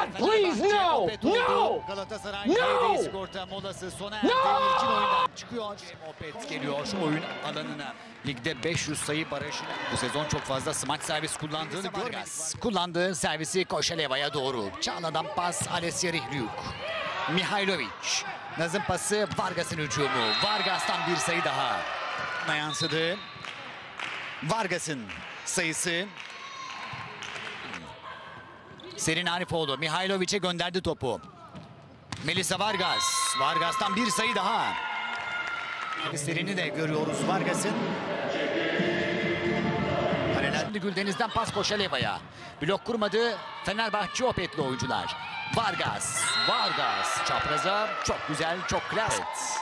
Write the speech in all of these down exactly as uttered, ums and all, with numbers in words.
God, please, no! No! Galatasaray No! Heyday sigorta molası sona erdi. No! İlkin oyundan çıkıyor. Moped geliyor oyun alanına. Ligde beş yüz sayı barajına. Bu sezon çok fazla smaç servis kullandığını görmez. Kullandığı servisi Koşeleva'ya doğru. Çağla'dan pas Alessia Rihliuk. Mihailovic. Naz'ın pası Vargas'ın hücumu. Vargas'tan bir sayı daha. Yansıdı. Vargas'ın sayısı. Serin Arifoğlu Mihailovic'e gönderdi topu. Melisa Vargas. Vargas'tan bir sayı daha. Serin'i de görüyoruz Vargas'ın. Paralel Güldeniz'den pas Koşeleva'ya. Blok kurmadı Fenerbahçe Opet'li oyuncular. Vargas. Vargas. Çapraza çok güzel, çok klas. Evet.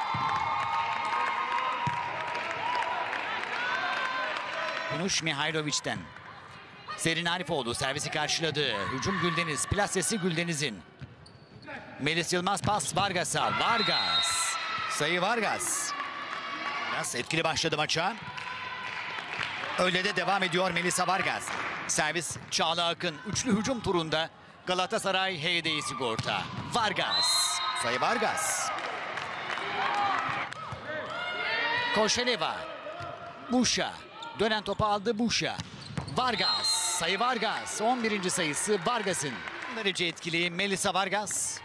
Kunuş Mihailovic'ten. Serin Arifoğlu servisi karşıladı. Hücum Güldeniz. Plasesi Güldeniz'in. Melis Yılmaz pas Vargas'a. Vargas. Sayı Vargas. Biraz etkili başladı maça. Öyle de devam ediyor Melisa Vargas. Servis Çağla Akın. Üçlü hücum turunda Galatasaray Heyday sigorta. Vargas. Sayı Vargas. Koşeleva. Buşa. Dönen topu aldı Buşa. Vargas. Sayı Vargas. on birinci sayısı Vargas'ın. Derece etkili Melisa Vargas.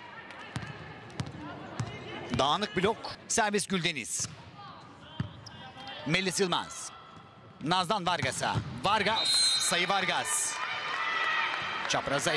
Dağınık blok. Servis Güldeniz. Melis Yılmaz. Naz'dan Vargas'a. Vargas. Sayı Vargas. Çapraza.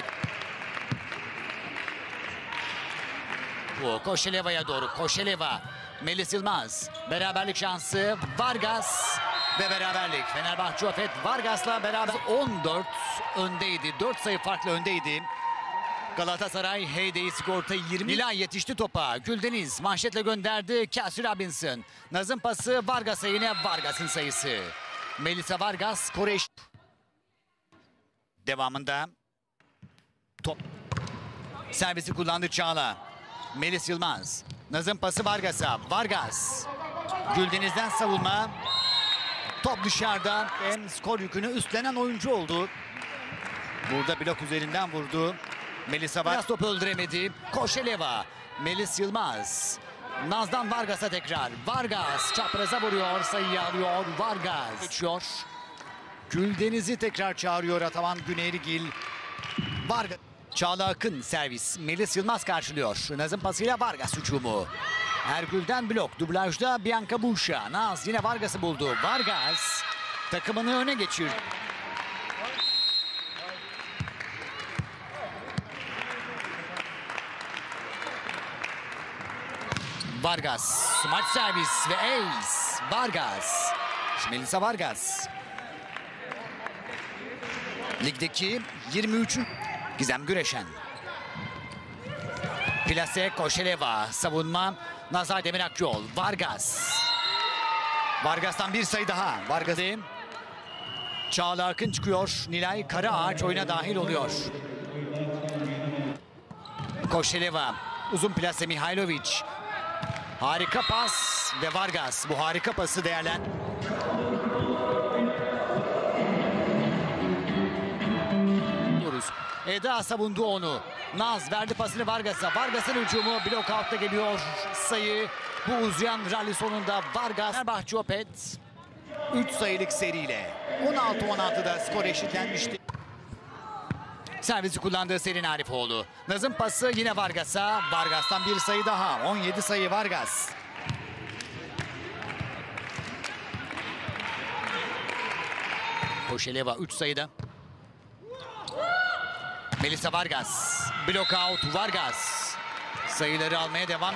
Bu Koşeleva'ya doğru. Koşeleva. Melis Yılmaz. Beraberlik şansı. Vargas. Ve beraberlik. Fenerbahçe Opet Vargas'la beraber on dört öndeydi. dört sayı farklı öndeydi. Galatasaray Heyday sigorta yirmi. Nilay yetişti topa. Güldeniz manşetle gönderdi. Cassie Robinson. Naz'ın pası Vargas'a, yine Vargas'ın sayısı. Melisa Vargas Koreş. Devamında top. Servisi kullandı Çağla. Melis Yılmaz. Naz'ın pası Vargas'a. Vargas. Güldeniz'den savunma. Top dışarıda. Hem skor yükünü üstlenen oyuncu oldu. Burada blok üzerinden vurdu. Melisa Vargas topu öldüremedi. Koşeleva. Melis Yılmaz. Naz'dan Vargas'a tekrar. Vargas çapraza vuruyor. Sayıyı alıyor. Vargas. Geçiyor. Güldeniz'i tekrar çağırıyor Ataman Günerigil. Vargas. Çağla Akın servis. Melis Yılmaz karşılıyor. Naz'ın pasıyla Vargas hücumu. Ergül'den blok. Dublajda Bianca Buşa. Naz yine Vargas'ı buldu. Vargas takımını öne geçirdi. Vargas. Smaç servis ve ace. Vargas. Melisa Vargas. Ligdeki yirmi üçü. Gizem Güreşen. Plase Koşeleva. Savunma Nazar Demir Akyol. Vargas. Vargas'tan bir sayı daha. Vargas'ı. Çağla Akın çıkıyor. Nilay Karaağaç oyuna dahil oluyor. Koşeleva. Uzun plase Mihailovic. Harika pas ve Vargas. Bu harika pası değerlen. Eda savundu onu. Naz verdi pasını Vargas'a. Vargas'ın hücumu blok altta geliyor. Sayı bu uzayan rally sonunda Vargas. Fenerbahçe Opet üç sayılık seriyle on altı on altıda skor eşitlenmişti. Servisi kullandığı Serin Arifoğlu. Naz'ın pası yine Vargas'a. Vargas'tan bir sayı daha. on yedi sayı Vargas. Koşeleva üç sayıda. Melisa Vargas. Block out Vargas. Sayıları almaya devam.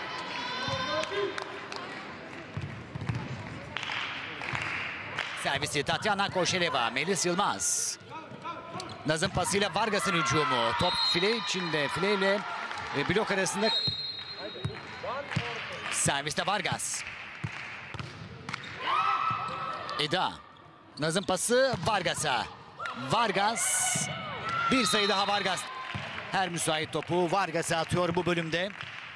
Servisi Tatyana Koşeleva. Melis Yılmaz. Naz'ın pasıyla Vargas'ın hücumu. Top file içinde. File ile blok arasında. Serviste Vargas. Eda. Naz'ın pası Vargas'a. Vargas. Bir sayı daha Vargas. Her müsait topu Vargas'a atıyor bu bölümde.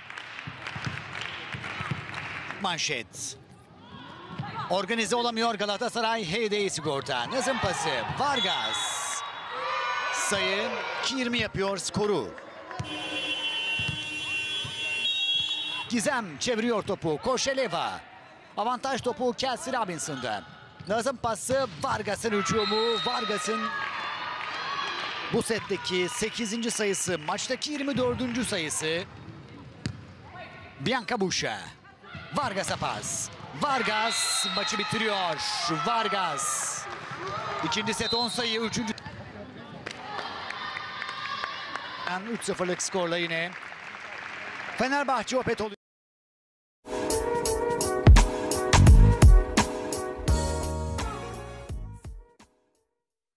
Manşet. Organize olamıyor Galatasaray Heyday sigorta. Naz'ın pası Vargas. sayı. iki yirmi yapıyor skoru. Gizem çeviriyor topu. Koşeleva. Avantaj topu Kelsey Robinson'da. Nazım pası, Vargas'ın hücumu. Vargas'ın bu setteki sekizinci sayısı. Maçtaki yirmi dördüncü sayısı. Bianca Bușa. Vargas'a pas. Vargas maçı bitiriyor. Vargas. İkinci set on sayı. Üçüncü. üç sıfırlık skorla yine Fenerbahçe Opet oluyor.